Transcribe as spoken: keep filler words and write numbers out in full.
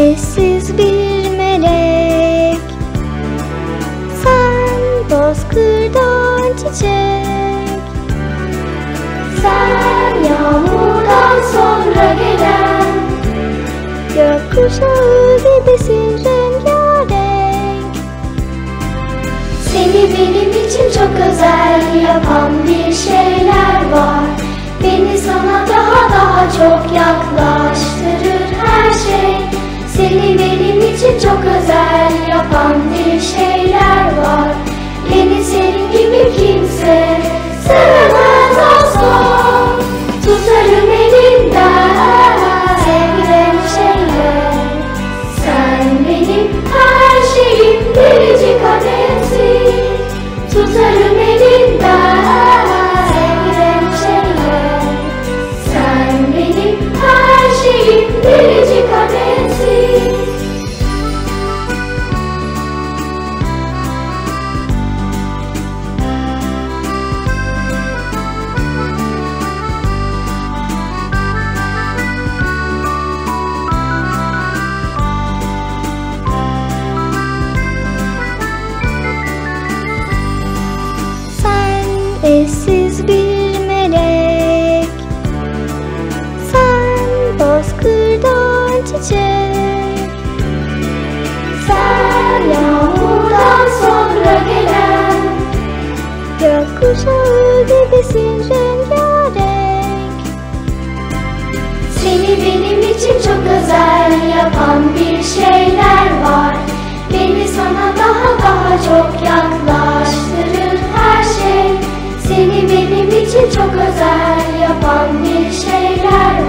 eşsiz bir melek. Sen bozkırdan çiçek. Sen yağmurdan sonra gelen Gökkuşağı gibisin rengarenk. Seni benim için çok özel yapan bir şeyler var. Beni sana daha daha çok yaklaştırır her şey. Seni benim için çok özel yapan bir şeyler var. Beni senin gibi kimse sevemez asla. Tutarım elinden sevgilim şeyler. Sen benim her şeyim, biricik adresi. Tutarım elinden sevgilim şeyler. Sen benim her şeyim, biricik adresi. Eşsiz bir melek. Sen bozkırdan çiçek. Sen yağmurdan sonra gelen Gökkuşağı gibisin rengarenk. Seni benim için çok özel yapan bir şeyler var. Beni sana daha daha çok yaklaştırır her şey. Seni benim için çok özel yapan bir şeyler